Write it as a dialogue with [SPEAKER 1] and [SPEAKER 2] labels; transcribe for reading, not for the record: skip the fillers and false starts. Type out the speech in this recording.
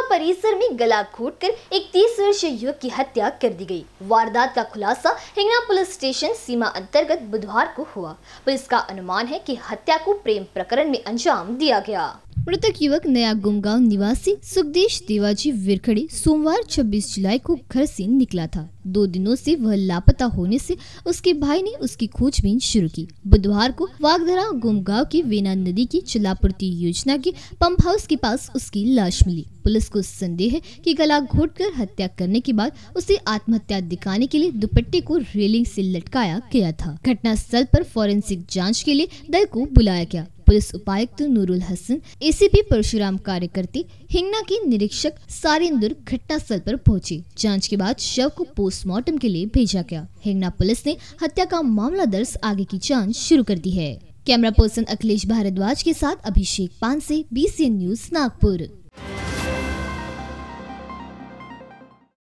[SPEAKER 1] परिसर में गला घोंटकर एक 30 वर्षीय युवक की हत्या कर दी गई। वारदात का खुलासा हिंगना पुलिस स्टेशन सीमा अंतर्गत बुधवार को हुआ। पुलिस का अनुमान है कि हत्या को प्रेम प्रकरण में अंजाम दिया गया। मृतक युवक नया गुमगांव निवासी सुखदेश देवाजी विरखड़ी सोमवार 26 जुलाई को घर से निकला था। 2 दिनों से वह लापता होने से उसके भाई ने उसकी खोजबीन शुरू की। बुधवार को वागधरा गुमगांव की वेना नदी की जलापूर्ति योजना के पंप हाउस के पास उसकी लाश मिली। पुलिस को संदेह है कि गला घोंटकर हत्या करने के बाद उसे आत्महत्या दिखाने के लिए दुपट्टे को रेलिंग से लटकाया गया था। घटना स्थल पर फॉरेंसिक जांच के लिए दल को बुलाया गया। पुलिस उपायुक्त नूरुल हसन, एसीपी परशुराम कार्यकर्ती, हिंगना के निरीक्षक सारेंदुर घटना स्थल पर पहुंचे। जांच के बाद शव को पोस्टमार्टम के लिए भेजा गया। हिंगना पुलिस ने हत्या का मामला दर्ज आगे की जांच शुरू कर दी है। कैमरा पर्सन अखिलेश भारद्वाज के साथ अभिषेक पानसे, BCN न्यूज नागपुर।